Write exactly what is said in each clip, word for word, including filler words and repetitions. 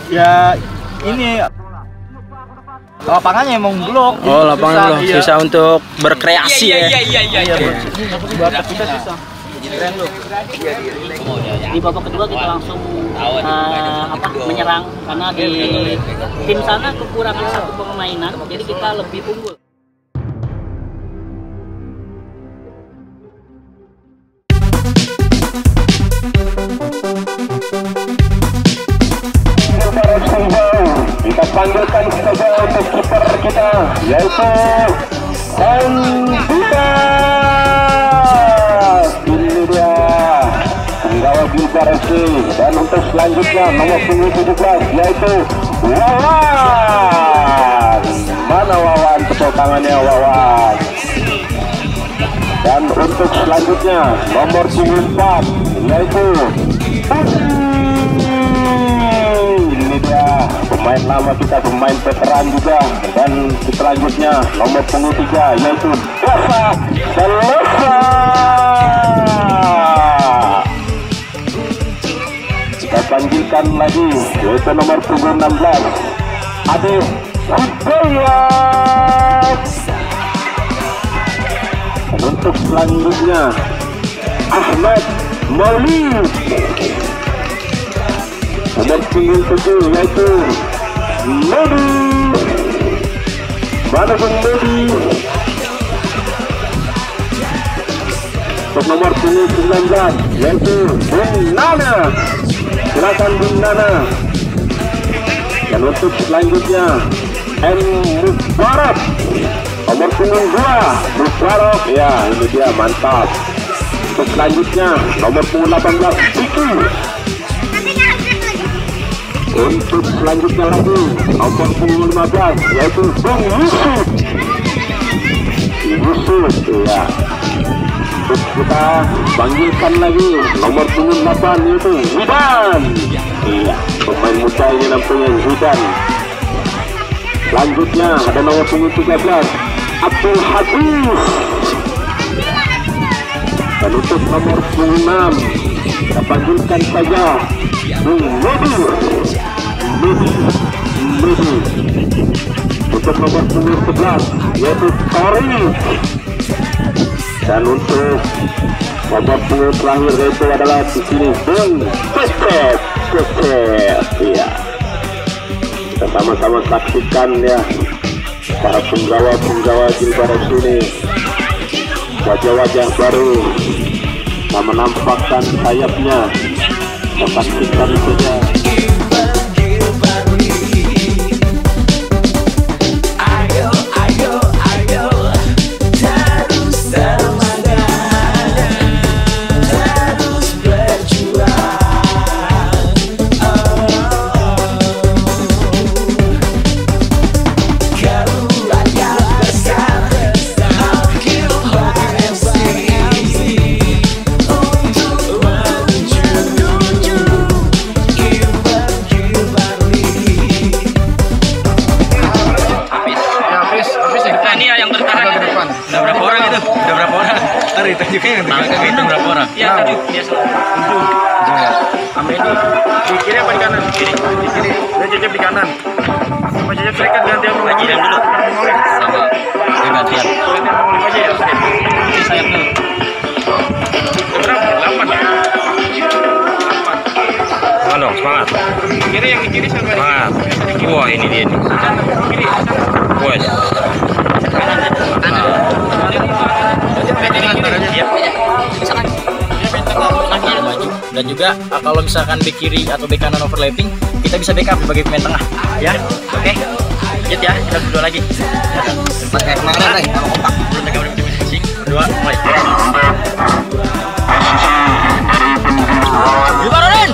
Ya ini lapangannya emang blok. Oh, lapangan susah, lo susah iya. untuk berkreasi iya, ya. iya iya iya iya. Buat kita susah. Keren lu. Di babak kedua kita langsung uh, apa menyerang karena di tim sana kekurangan satu permainan, jadi kita lebih unggul. Kita panggilkan saja untuk kiper kita, yaitu Andika. Ini dia penggawa Bilbar F C. Dan untuk selanjutnya nomor punggung tujuh belas yaitu Wawan. Mana Wawan? Tepuk tangannya Wawan. Dan untuk selanjutnya nomor punggung empat yaitu pemain lama kita, pemain veteran juga. Dan selanjutnya nomor punggung tiga yaitu Dasa Dasa. Kita panggilkan lagi yaitu nomor punggung enam belas Ade Hidayat. Dan untuk selanjutnya Ahmad Maulid. Nomor punggung tujuh yaitu Medi. Mana pun Medi. Untuk nomor punggung sembilan belas yaitu Bung Nana. Silakan Bung Nana. Dan untuk selanjutnya M Mubarak. Nomor punggung dua Mubarak. Ya, ini dia, mantap. Untuk selanjutnya nomor punggung delapan belas Diki. Untuk selanjutnya lagi nomor punggung lima belas yaitu Bung Yusuf. Yusuf, ya. Terus kita panggilkan lagi nomor punggung delapan yaitu Zidan. Iya, pemain muda ini namanya Zidan. Selanjutnya ada nomor punggung tiga belas Abdul Hadis. Dan untuk nomor punggung enam kita panggilkan saja Bung Medi. Medi, Medi. Untuk nomor punggung sebelas yaitu Tori. Dan untuk nomor punggung terakhir yaitu adalah di sini Bung Cecep, Cecep. Iya. Kita sama-sama saksikan ya para penggawa-penggawa Bilbar F C ini, wajah-wajah baru yang menampakkan sayapnya. Kita saksikan saja. Itu berapa orang? Ya, tadi biasa. Tujuh. Amedi di kiri apa di kanan? Kiri. Di kiri. Dan Cecep di kanan. Sama Cecep serikat gantian mau lagi dan dulu. Sama. Dia gantian. Gantian mau lagi aja ya. Ini sayap dulu. Berapa? Delapan ya. Semangat dong, semangat. Kiri yang di kiri sama. Semangat. Wah, ini dia nih. Kiri. Wes. Dan juga uh, kalau misalkan bek kiri atau bek kanan overlapping, kita bisa backup sebagai pemain tengah, ya. Oke, okay. Lanjut ya, kita berdua lagi. Pakai kemarin nih, kalau kompak. Berdua, mulai. Gimana Ren?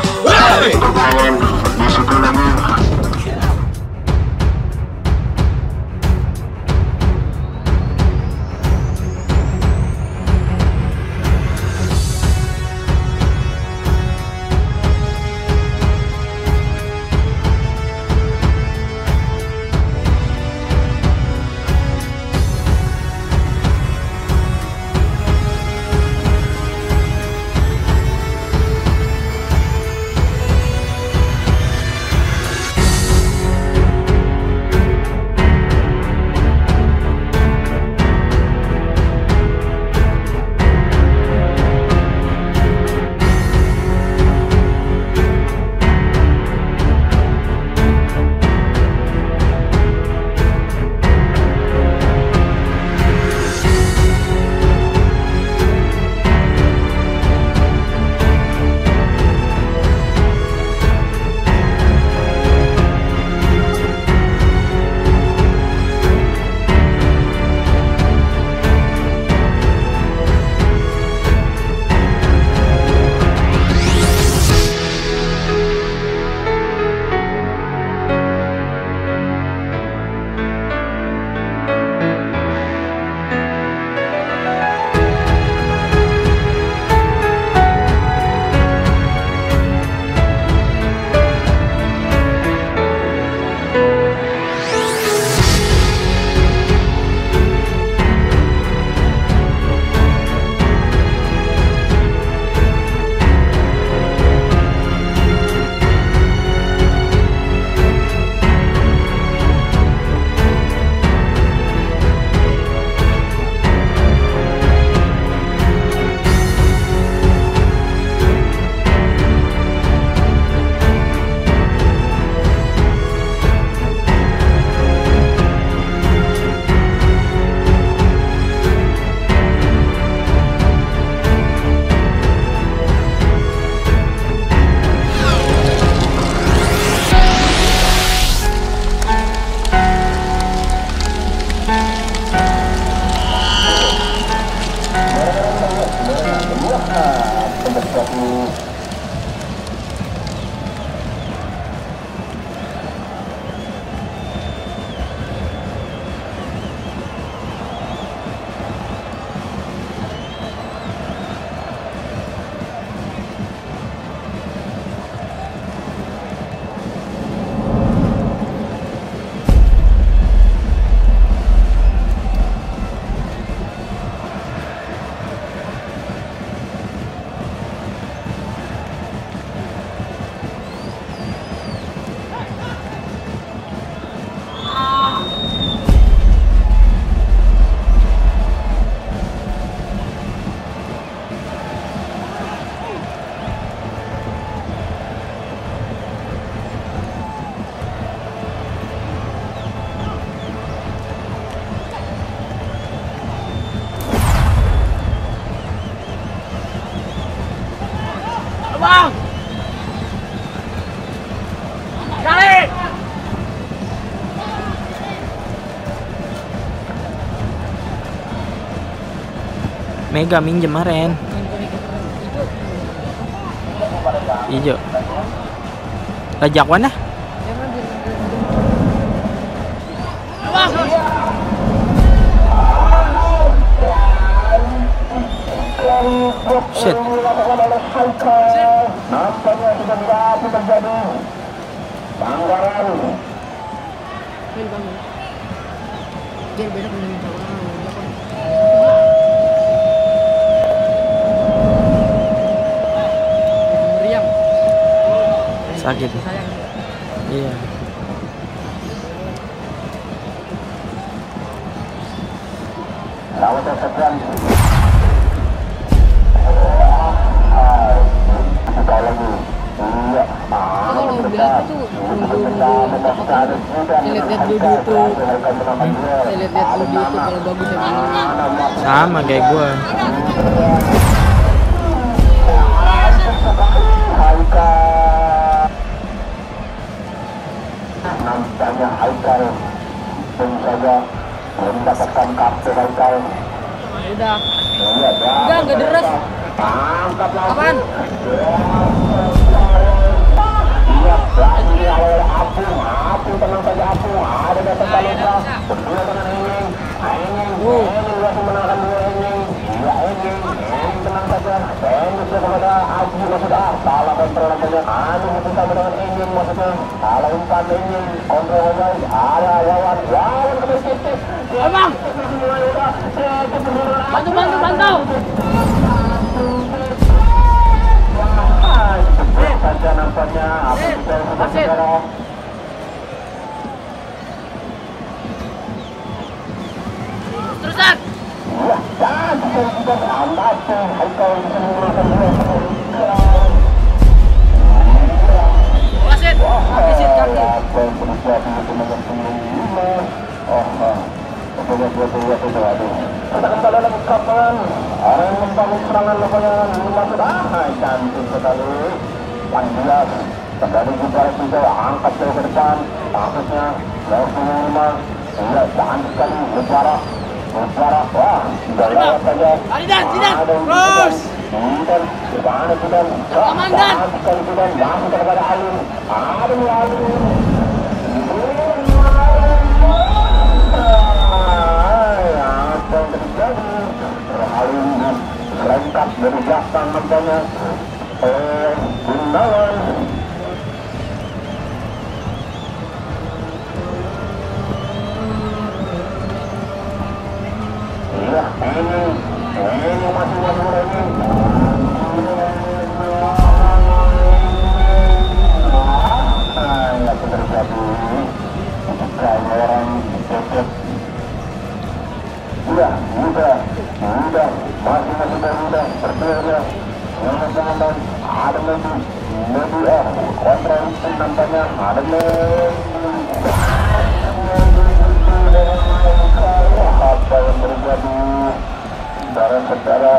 Mega minjem kemarin. Hijau. Lajak mana? Shit. Nampaknya sudah tidak terjadi pelanggaran. Sakit. Iya. Lawan tersekian. Sekali lagi. Iya. Kalau biasa tuh lihat-lihat di YouTube, lihat-lihat di YouTube kalau bagus ya gini. Sama kayak gua. Nampaknya Haikal pun saja mendapatkan kartu Haikal. Udah. Udah nggak deres. Apaan? Iya, lagi oleh Apu, Apu tenang saja Apu. Ada datang Talita, berdua dengan Enying, Enying, Enying langsung menangkan dua Enying. Iya Enying, Enying tenang saja. Tembus kepada Aji maksudnya. Salah kontrol nampaknya. Anu bersama dengan Enying maksudnya. Salah umpan Enying, kontrol awal. Ada Wawan, Wawan ke positif. Abang, bantu bantu bantu. Saja nampaknya apa kita sudah bicara. Terusan. Ya, dan kita sudah lambat. Haikal bisa menggunakan dua. Wasit, wasit kaki. Apa yang terjadi itu nomor lima. Oh, coba dua dua itu aduh. Kita kembali lagi kapan? Orang yang membangun serangan namanya lima sudah. Cantik sekali. Panjang, kembali juga itu angkat ke depan, takutnya langsung lima, iya cantik sekali berjarak, berjarak, wah, sudah lewat saja. Aridan, tidak, terus. Dan kemana kita? Komandan. Cantik sekali kita langsung kepada Alun, Alun Alun. Apa yang terjadi? Alun lengkap dari belakang nampaknya. Eh, Gunawan. Iya, ini, ini masih masih lagi. Yang terjadi ketika orang cekek. Iya, mudah, mudah, masih masih mudah, berbeda. Yang teman-teman ada lagi lebih eh kontra itu nampaknya ada lagi apa yang terjadi saudara-saudara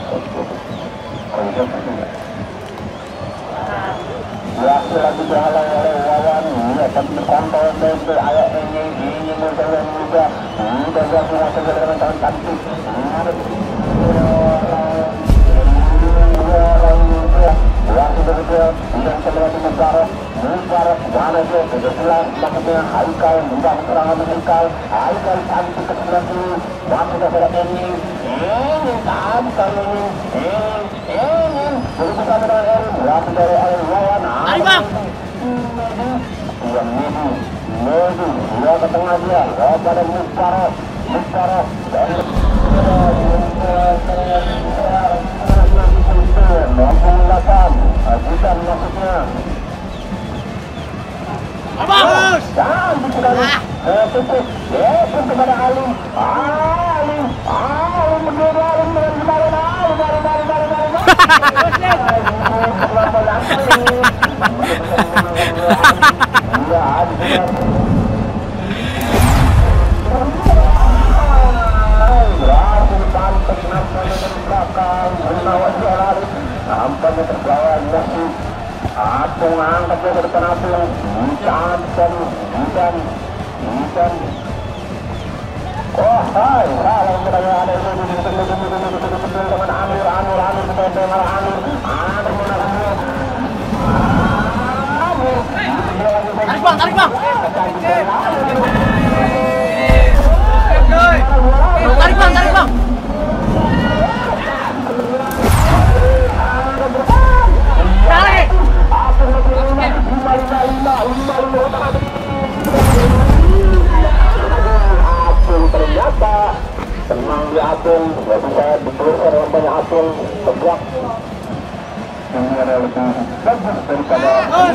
ya lagi berhalang oleh Wawan ya tapi kontrol dari ayah ini ini mudah juga mudah juga semua segera dengan tangan cantik ada yang sudah bergerak yang sebenarnya Mubarak Mubarak mana itu kebetulan maksudnya Haikal mudah serangan Haikal Haikal cantik ke sebelah sini maksudnya pada Enying Enying cantik ini Enying Enying berusaha dengan Enying berarti dari Enying Wawan Ayo bang yang Medi Medi dia ke tengah dia ya pada Mubarak Mubarak dan mampu melakukan ajudan maksudnya Abang cantik sekali tutuplepon kepada Alim Alim Alim berdua Alim dengan kemarin Alim Alim Alim Alim Alim nampaknya terbawa nasib Apung angkat ke depan Apung hujan hujan hujan hujan Tarik bang, tarik bang. Tarik bang, tarik bang. Tarik. Apung ternyata tenang di apung, nggak bisa dikeluarkan dalam banyak apung tegak. Ini adalah lebih bagus daripada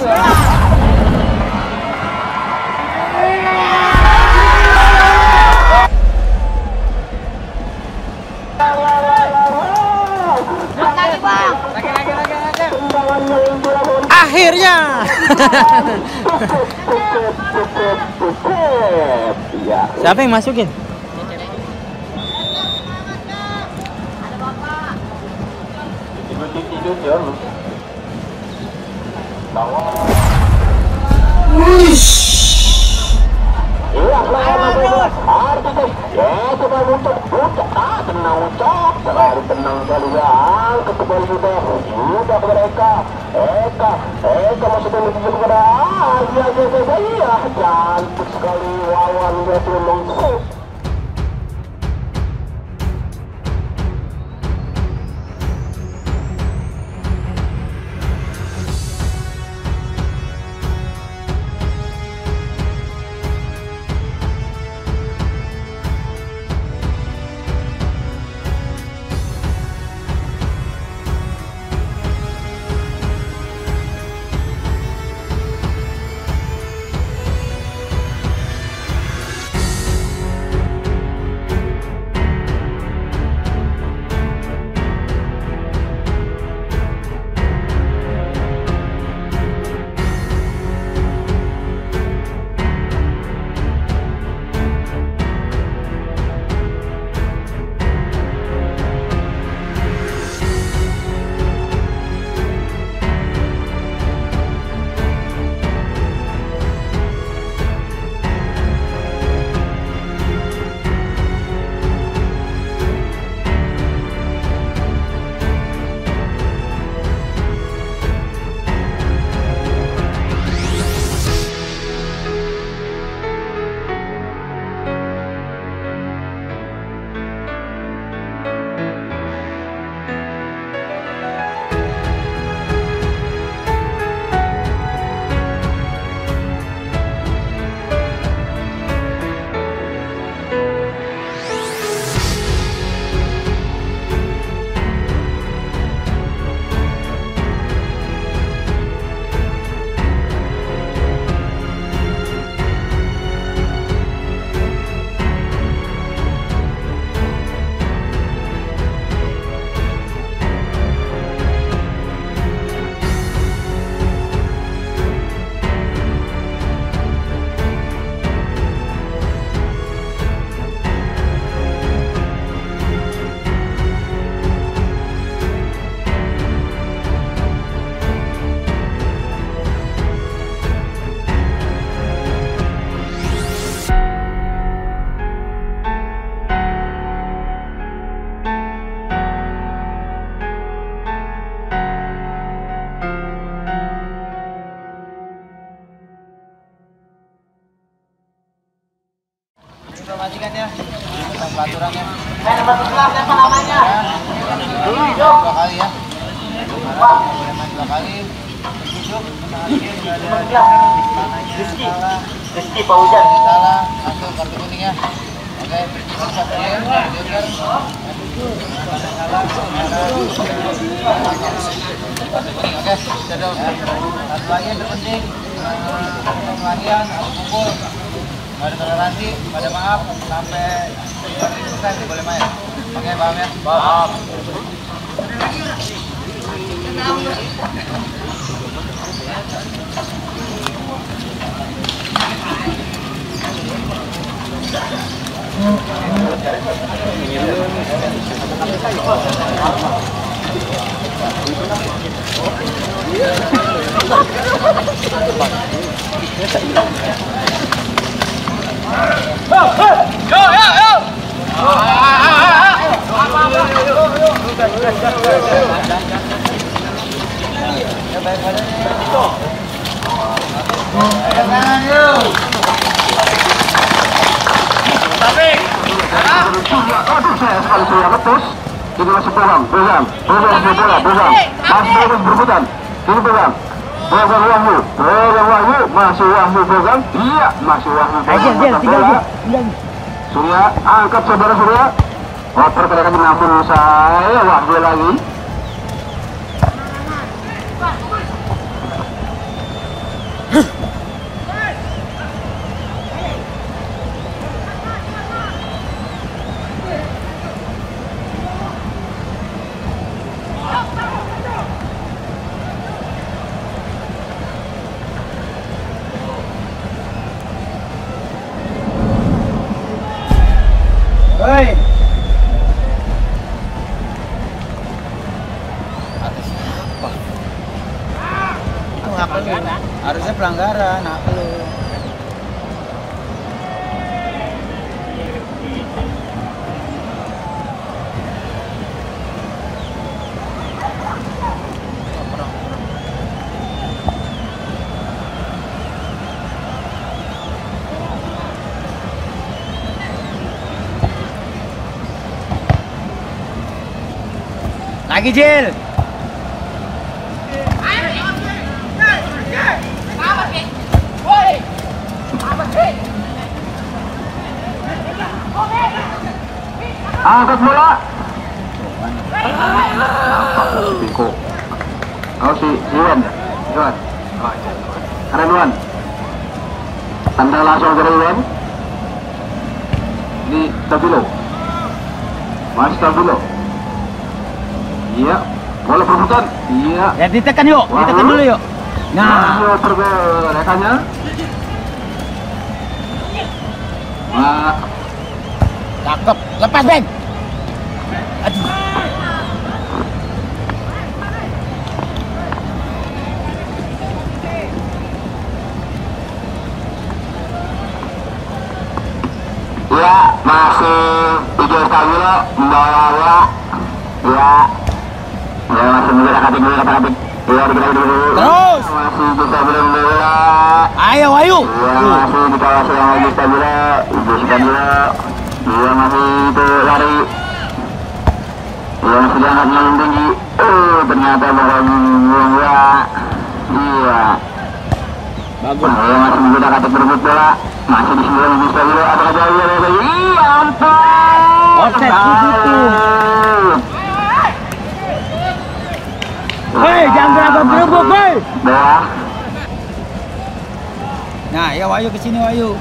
Akhirnya. Siapa yang masukin? tenang kalian kembali sudah sudah kepada Eka Eka Eka masuk menuju kepada iya iya iya iya cantik sekali lawan dia belum informasikannya tentang pelaturannya. Eh, nomor sebelas, siapa namanya? Dulu dua kali ya. Boleh main dua kali. Tujuh. Rizky, Rizky Paujan. Salah, langsung kartu kuning ya. Oke, bisa clear, clear. Oke, sudah. Satu lagi yang terpenting, pelarian atau pukul. Ada toleransi, ada maaf, sampai selesai boleh main. Oke, paham ya? Paham. Go, go, go! Aduh, saya sekali saya letus. Ini masih pegang, pegang, pegang, pegang, pegang. Masih terus berputar. Ini pegang. Pegang Wahyu, pegang Wahyu, masih Wahyu pegang. Iya, masih Wahyu pegang. Mata bola. Surya, angkat saudara Surya. Oh, pergerakan mengampun saya, Wahyu lagi. Hei. Itu hak lu. Harusnya pelanggaran, hak lu. Lagi Jil. Angkat bola. Biko. Kau si Iwan, Iwan. Ada Iwan. Anda langsung ke Iwan. Ini Tabilo. Mas Tabilo. Iya, bola perebutan. Iya. Ya ditekan yuk, ditekan dulu yuk. Nah, masuk pergerakannya. Nah, cakep. Lepas, Ben. Aduh. ya masih Ijo Stabilo membawa bola. Ya. Ya masih menggerak hati dulu kata-kata. Ya digerak dulu. Terus. Masih Ijo Stabilo membawa. Ayo, ayo. Ya masih di kawasan yang Ijo Stabilo. Ijo Stabilo. Dia masih itu lari. Dia masih diangkat yang tinggi. Oh ternyata bola bola. Iya. Bagus. Nah, dia masih menggerak hati berebut bola. Masih di sembilan Ijo Stabilo. Apakah jauh ya? Iya ampun. Offset begitu. Hei, jangan berapa berebut, boy. Bawah. Nah, ya Wahyu ke sini Wahyu.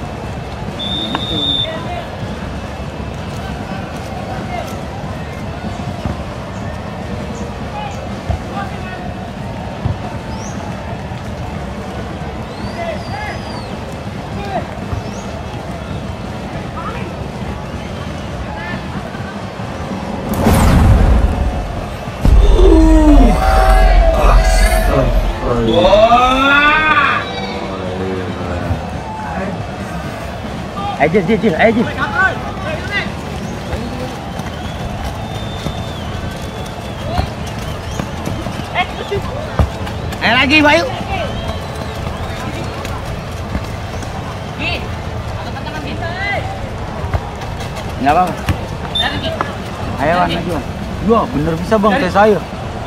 Ayo, Jil, Jil, ayo, Jil. Ayo lagi, Wahyu. Enggak apa-apa. Ayo, Wan, maju. Wah, bener bisa, Bang, tes saya.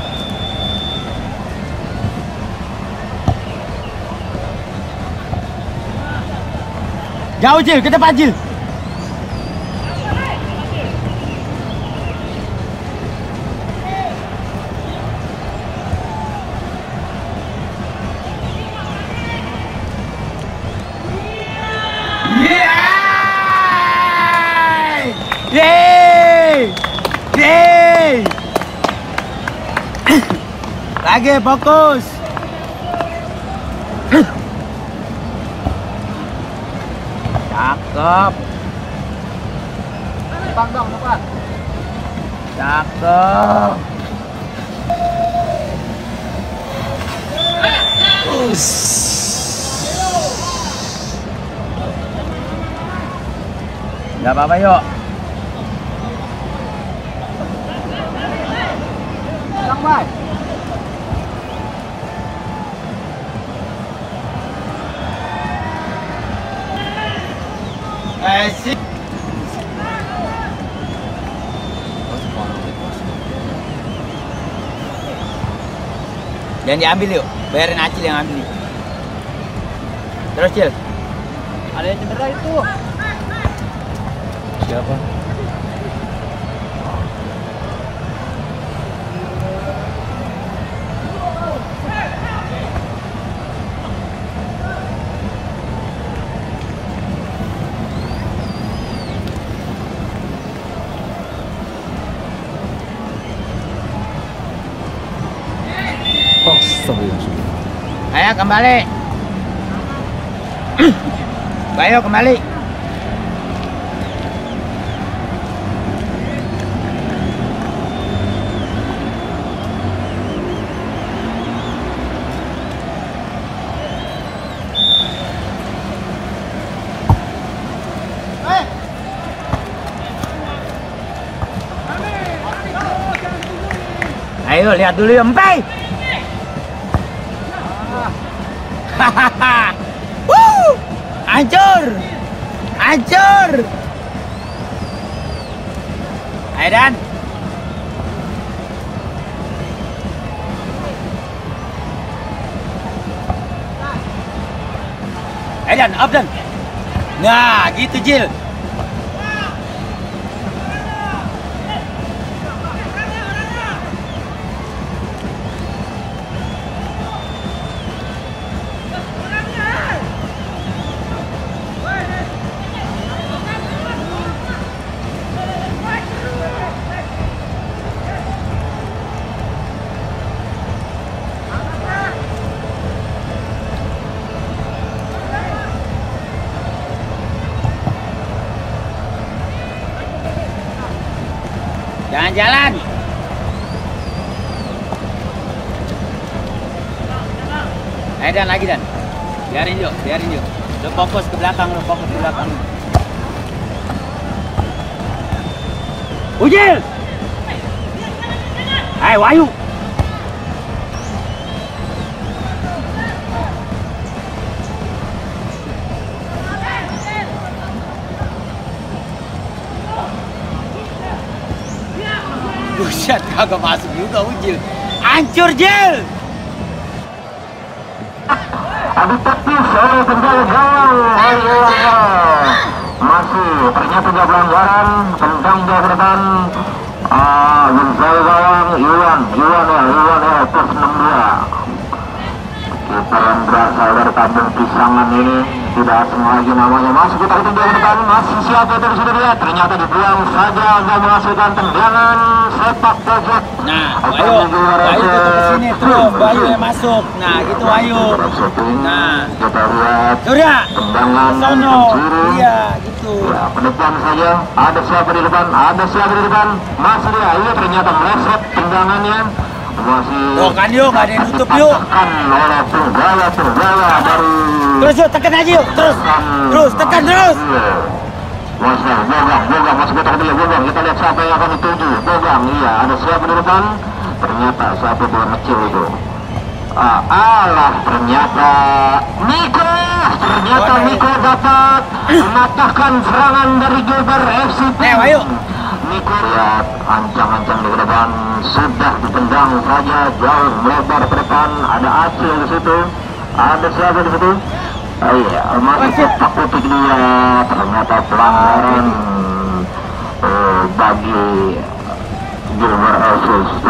Jauh Jil, ke depan Jil. Yeay! Yeay! Yeay! Lagi fokus. Cakep. Depan dong, depan. Cakep. Gak apa-apa yuk. Pak. Eh, sih. Jangan diambil yuk, bayarin Acil yang ambil. Terus Cil. Ada yang cedera itu. Siapa? Ayo kembali. Ayo kembali. Ayo lihat dulu ya, Empai. Hahaha. Wuh, hancur, hancur. Ayo Dan. Ayo Dan, up Dan. Nah, gitu Jil. Jangan jalan. Ayo Dan, lagi Dan. Biarin yuk, biarin yuk. Lu fokus ke belakang, lu fokus ke belakang. Ujil. Ayo Wahyu. Buset, kagak masuk juga Ujil. Hancur Jil. Adu teknis oleh penjaga gawang masih ternyata dia pelanggaran, tendang dia ke depan. Ah, penjaga gawang Iwan, Iwan ya, Iwan ya, plus enam dua. Kiper yang berasal dari Kampung Pisangan ini tidak asing lagi namanya. Masuk kita hitung dia ke depan, masih siapa itu sudah lihat. Ternyata dibuang saja, nggak menghasilkan tendangan sepak pojok. Nah, Bayu, Bayu tutup ke sini terus, Bayu yang masuk. Nah, gitu Bayu. Nah, kita lihat Surya, tendangan sono, penjuru. iya gitu. Ya, ke depan saja. Ada siapa di depan? Ada siapa di depan? Masih dia. Iya, ternyata meleset tendangannya. Masih. Oh kan yuk, nggak ada yang nutup yuk. Dipatahkan oleh penggala penggala dari. Terus yuk, tekan aja yuk, terus, terus, tekan terus. Masih, Bogang, Bogang masih kita pilih Bogang. Kita lihat siapa yang akan dituju. Bogang, iya. Ada siapa di depan? Ternyata siapa itu yang kecil itu? Ah, alah, ternyata Niko. Ternyata Niko dapat mematahkan serangan dari Gilbert F C. Eh, Bayu. Niko lihat ancang-ancang di depan sudah ditendang saja jauh melebar ke depan. Ada Acil di situ. Ada siapa di situ? Oh iya, masih tak putih dia. Ternyata pelanggaran eh, bagi Gilbert F C.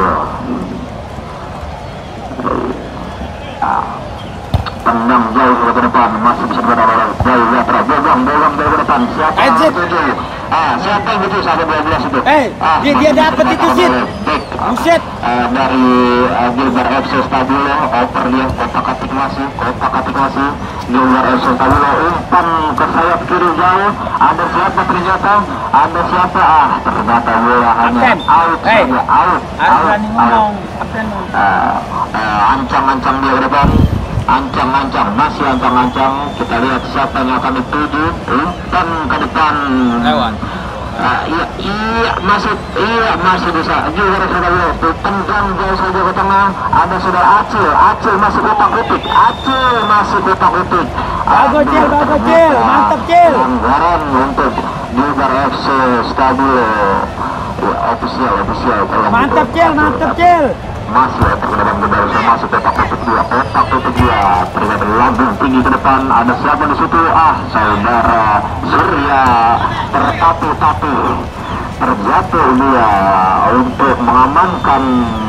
Tendang jauh ke depan, masih bisa berada oleh jauh lihat Bogang, Bogang jauh ke depan. Siapa yang dituju? Ah, siapa yang dituju? Ada dua belas itu. Eh, ah, dia dia dapat itu sih. Buset. Uh, dari uh, Gilbert F C Stabilo, oper dia kotak atik masih, kotak atik masih. Gilbert F C Stabilo umpan ke sayap kiri jauh. Ada siapa ternyata? Ada siapa? Ah, ternyata bola hanya out hey, saja, out, harus out, berani out. ngomong. Kapten. Uh, uh, ancang-ancang dia ke depan. Ancang-ancang, masih ancang-ancang. Kita lihat siapa yang akan dituju. Umpan ke depan. Lewat. Nah, iya, iya, masih, iya, masih bisa. Juga saudara, tendang jauh saja ke tengah. Ada saudara Acil, Acil masih kotak-kotik, Acil masih kotak-kotik. Bagus Cil, bagus Cil, mantap Cil. Anggaran untuk Gilbar F C Stabilo. Ya, official, official. Mantap Cil, mantap Cil. Masih ya, terkadang benar masih kotak-kotik dia, kotak-kotik dia. Terkadang lambung tinggi ke depan. Ada siapa di situ? Ah, saudara Surya tertatu-tatu. Terjatuh dia untuk mengamankan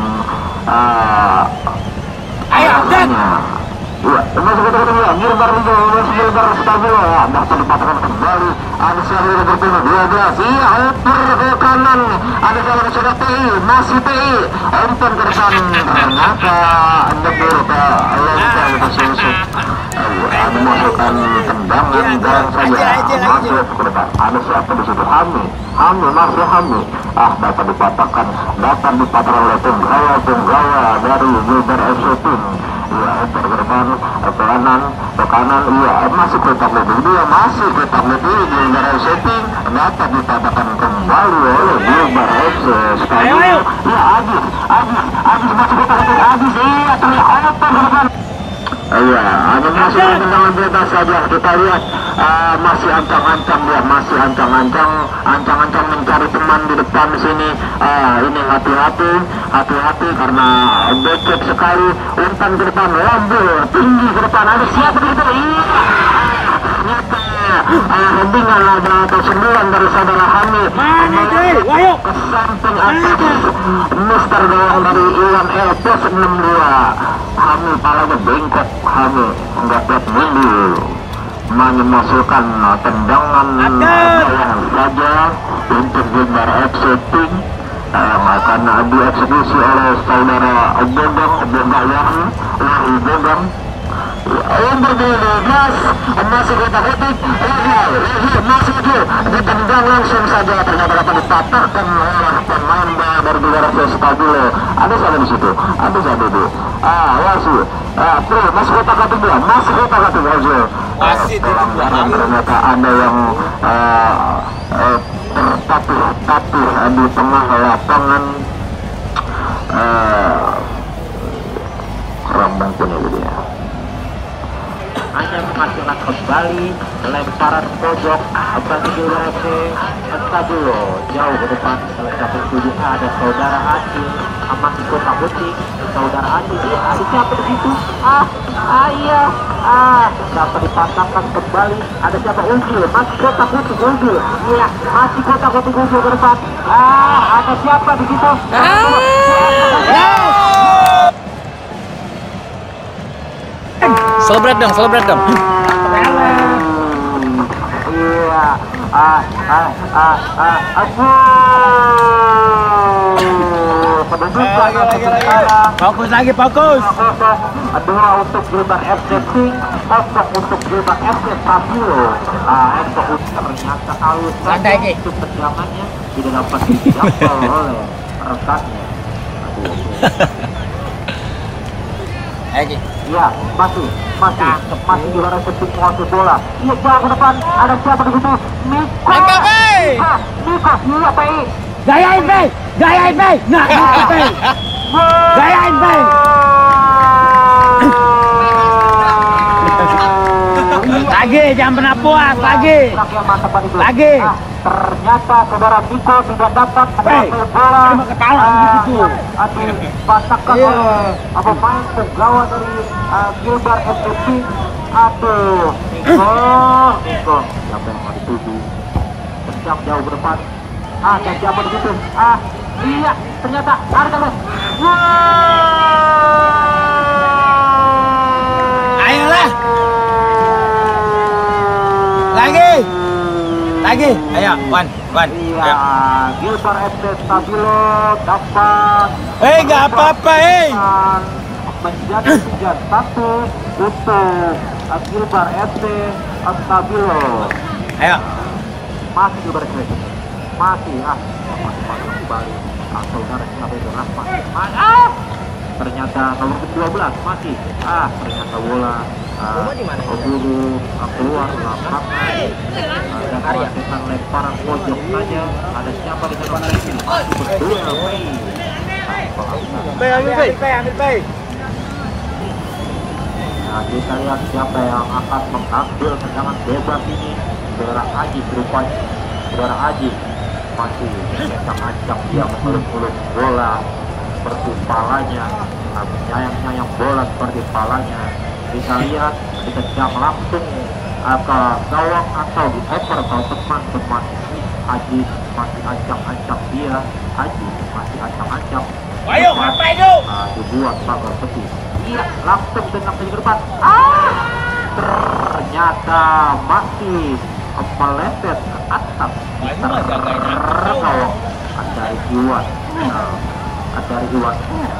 uh, ayo Jack. Ya, masih kotak-kotik dia. Gilbar Rio, masih Gilbar Stabilo. Bahkan dipatahkan kembali. Ada siapa yang bertemu dua belas. Iya, oper ke kanan. Ada siapa sudah P I, masih P I. Open ke depan. Ternyata nyebur ke lempar ke susu. Ada masukkan tendangan dan saja masuk ke depan. Ada siapa di situ? Hami, Hami masih Hami. Ah, dapat dipatahkan, dapat dipatahkan oleh penggawa-penggawa dari Gilbar F C Team. Iya, oper ke depan, ke kanan, ke kanan. Iya, masih kotak lebih dia, masih kotak lebih Gilbar F C Team. Dapat dipatahkan kembali oleh Gilbar F C Stabilo. Iya, Agis, Agis, Agis masih kotak lebih, Agis. Iya, terlihat oper ke depan. Iya, ada masuk tendangan bebas saja. Kita lihat uh, masih ancang-ancang dia, masih ancang-ancang, ancang-ancang mencari teman di depan sini. Uh, ini hati-hati, hati-hati karena becek sekali. Umpan ke depan, lambul tinggi ke depan. Ada siapa di situ? Iya, ternyata uh, hembingan ada atau sembilan dari saudara Hamid. Mana Cil? Ayo. Ke samping atas Mister gawang dari Iwan L plus enam dua. Hamil palanya bengkok, Hamil enggak kuat mundur, memasukkan tendangan yang saja untuk Gilbar F C Team yang akan dieksekusi oleh saudara Bogang, Bogawan, Lari Bogang. Yang berbeda, Mas masih kotak-kotik, Lagi, masih itu ditendang langsung saja, ternyata dapat dipatahkan oleh pemain dari Gilbar F C Stabilo. Ada siapa di situ? Ada siapa itu? Ah, masih, ah, Pro, masih kotak-kotik dia, masih kotak-kotik aja. Masih pelanggaran ternyata ada yang uh, uh, tertatih-tatih di tengah lapangan. Uh, kurang mungkin itu dia. Hanya menghasilkan kembali lemparan pojok bagi Gilbar F C Stabilo jauh ke depan. Salah satu tujuh ada saudara Acil masih kotak-kotik. Saudara Acil, iya, ada siapa di situ? Ah, ah iya, ah dapat dipatahkan kembali. Ada siapa? Ugil, masih kotak-kotik Ugil. Iya, masih kotak-kotik Ugil ke depan. Ah, ada siapa di situ? Celebrate dong, celebrate dong. Iya, ah, ah, ah, ah, aku. Penunjukan sementara. Fokus lagi, fokus. Dua untuk Gilbar F C Team, kosong untuk Gilbar F C Stabilo. Ah, untuk ternyata halus. Santai, Ki. Untuk tendangannya tidak dapat dijangkau oleh rekannya. Ayo Ki. Iya, masih, masih, masih Gilbar F C Team menguasai bola. Iya, jauh ke depan. Ada siapa di situ? Niko. Angkat, Bay. Ah, Niko, iya, P I. Gayain Bay, gayain Bay. Nah, gitu Bay. Gayain Bay. Lagi, jangan pernah puas, lagi. Lagi. Ah, ternyata saudara Niko tidak dapat Hey, mengambil bola. terima kepala begitu. Aduh, dipasangkan Iya. oleh pemain penggawa dari uh, Gilbar F C Team. Aduh, Niko, Niko, siapa yang mau dituju? Kencang jauh ke depan. Ah, dan siapa di situ? Ah, iya, ternyata ada teman. Ayolah. Lagi. Lagi. Ayo, Wan, Wan. Iya, Gilbar F C Stabilo dapat. Eh, nggak apa-apa, eh. Menjadi tiga satu untuk Gilbar F C Stabilo. Ayo. Masih Gilbar F C, masih ah, masih masih kembali. Ah, saudara Stabilo Rahman. Ah, ternyata nomor kedua belas masih. Ah, ternyata bola Berburu keluar lapangan. Ada kewajiban lemparan pojok saja. Ada siapa di sana? Betul, Bay, ambil bay, bay, ambil bay. Nah, kita lihat siapa yang akan mengambil tendangan bebas ini. Saudara Aji berupaya. Saudara Aji masih mencang-ancang dia mengeluk-eluk bola seperti palanya, nyayang-nyayang bola seperti palanya. Kita lihat dikejam langsung ke gawang atau di oper atau teman-teman. Aji masih ancang-ancang dia. Aji masih ancang-ancang. Ayo, ngapain lu? Nah, dibuat pagar peti. Iya, langsung dengan ke depan. Ah, ternyata masih meleset ke atap. Tergawang dari Iwan. Nah, dari Iwan.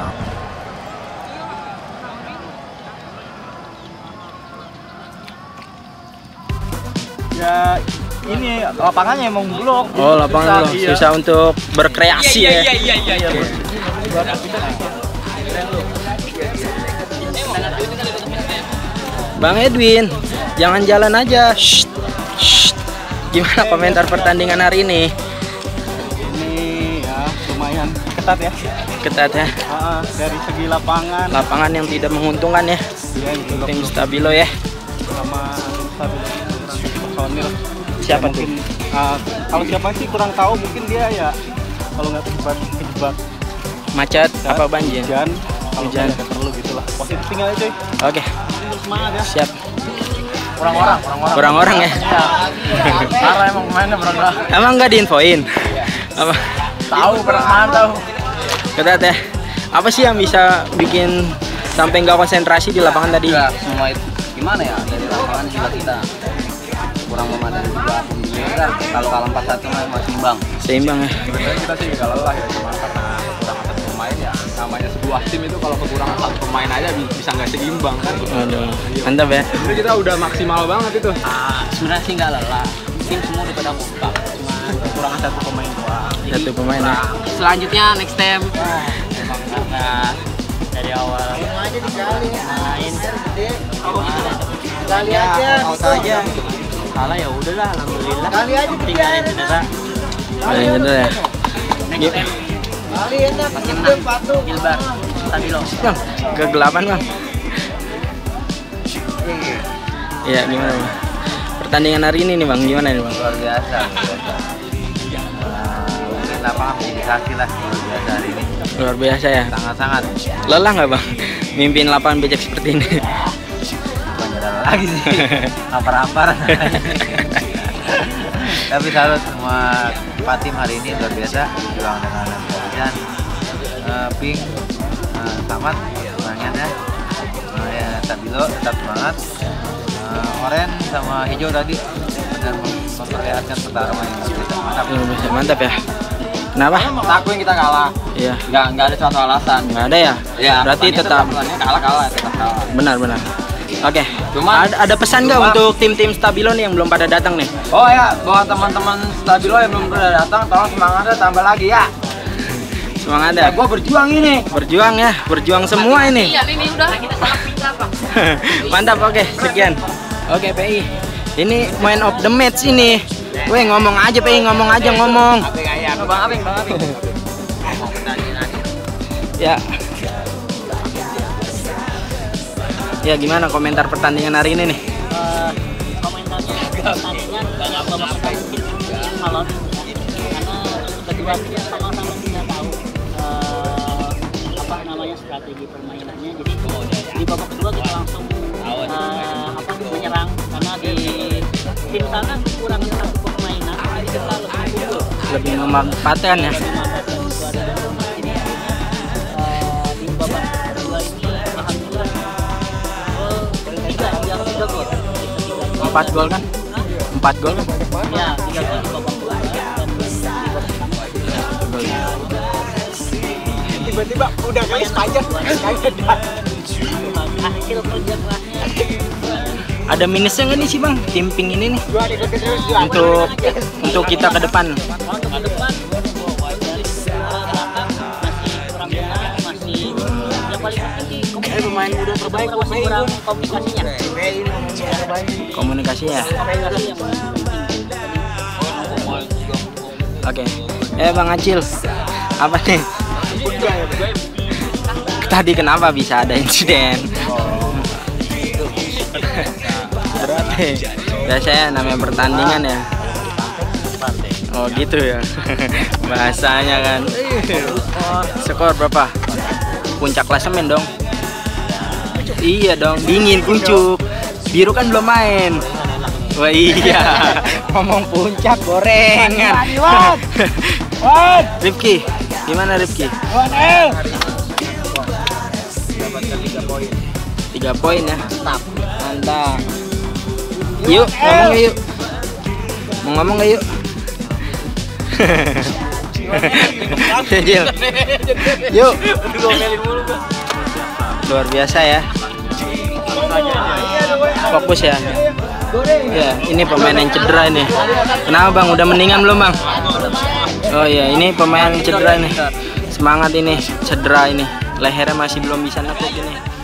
Ya, ini lapangannya emang blok. Oh, lapangan blok. Susah untuk berkreasi ya. Iya, iya, iya, iya. Bang Edwin, jangan jalan aja. Shh, shh. Gimana komentar pertandingan hari ini? Ini ya lumayan ketat ya. Ketat ya. Ah, dari segi lapangan. Lapangan yang tidak menguntungkan ya. Iya, itu Tim Stabilo ya. sama Stabilo personil. Siapa tuh? Mungkin ah, kalau siapa sih kurang tahu, mungkin dia ya kalau nggak terjebak terjebak Macet apa banjir? hujan, kalau Hujan. nggak perlu gitulah. Positif tinggal aja cuy. Oke, Semangat ya. siap. Orang-orang, orang-orang. Orang-orang ya. Parah emang mainnya berenang. Emang nggak diinfoin? Apa? Tahu berenang tahu. Ketat ya. Apa sih yang bisa bikin sampai nggak konsentrasi di lapangan tadi? Ya, semua itu gimana ya? Dari lapangan juga kita kurang memadai juga. Ya, kalau kalah empat satu mah masih imbang. Seimbang ya. Sebenarnya kita sih nggak lelah ya, cuma karena kekurangan satu pemain ya. Namanya sebuah tim itu kalau kekurangan satu pemain aja bisa nggak seimbang kan. Aduh, mantap ya. Jadi kita udah maksimal banget itu. Ah, sebenarnya sih nggak lelah. Tim semua udah pada kompak. Cuma kekurangan satu pemain doang. Jadi, Satu pemain ya. selanjutnya next time. Emang karena dari awal aja dikali main kali aja out aja kalah ya udahlah, alhamdulillah kali aja tinggalin cedera Kalian bener ya. next time kali enak pasti menang Gilbar Stabilo. Bang, kegelapan bang. Iya, gimana bang? Pertandingan hari ini nih bang, gimana nih bang? Luar biasa. Mungkin lapangan menjadi saksi lah luar biasa hari ini. Luar biasa ya. Sangat-sangat. Lelah nggak bang? Mimpin lapangan becek seperti ini. Bukan jalan lagi sih. Ampar-ampar. Tapi salut semua empat tim hari ini luar biasa. Juang dengan kepolisian. Uh, Pink, uh, Tamat, semangatnya. Uh, ya, Stabilo tetap semangat. Uh, Oren sama hijau tadi benar memperlihatkan pertarungan yang luar biasa. Mantap. Luar biasa, mantap ya. Kenapa? Kita akuin kita kalah. Iya. Nggak nggak ada suatu alasan. Nggak ada ya? Ya, Berarti tetap kalah kalah tetap kalah. benar-benar. Oke. Cuma- ada, ada pesan nggak cuma- untuk tim-tim Stabilo nih yang belum pada datang nih? Oh ya, buat teman-teman Stabilo yang belum pernah datang, tolong semangatnya tambah lagi ya. Semangat Ya, ya. gua berjuang ini. Berjuang ya, berjuang semua ini. Iya ini udah kita salah pindah pak. Mantap, oke, sekian. Oke, P I. Ini man of the match ini. Weh, ngomong aja P I, ngomong aja ngomong. Abeng ayam. Bang Abeng, Bang Abeng. Ya. Ya, gimana komentar pertandingan hari ini nih? Eh, komentarnya pertandingan banyak babak kecil kalau karena kedua tim sama-sama tidak tahu eh, apa namanya strategi permainannya, jadi di babak kedua kita langsung eh, apa menyerang karena di tim sana kekurangan satu permainan, jadi kita lebih unggul Lebih memanfaatkan ya. lebih memanfaatkan itu ada jadi eh, di babak kedua ini alhamdulillah gol tiga yang tiga gol Empat gol kan? Empat gol kan? ya tiga gol di babak kedua dan di babak pertama Tiba-tiba udah kali sepanjang hasil kerja kerasnya Ada minusnya nggak nih sih bang? Tim Pink ini nih jual ikutin terus jual. untuk untuk kita ke depan. untuk ke depan dari belakang masih kurang benar, masih yang paling penting sih pemain muda terbaik masih kurang komunikasinya. Komunikasinya. Komunikasi yang Oke. Eh Bang Acil, apa nih? Tadi kenapa bisa ada insiden? Berarti biasanya namanya pertandingan ya. Oh gitu ya. Bahasanya kan. Skor berapa? Puncak klasemen dong. Iya dong, dingin puncuk. Biru kan belum main. Wah iya. Ngomong puncak gorengan. Rifki, gimana Rifki? Tiga poin ya. Mantap. Yuk, ngomong yuk. Mau ngomong gak yuk? Jil. Yuk. Luar biasa ya. Fokus ya. Ya, ini pemain yang cedera ini. Kenapa Bang? Udah mendingan belum Bang? Oh iya, ini pemain cedera ini. Semangat ini, cedera ini. Lehernya masih belum bisa nekuk ini.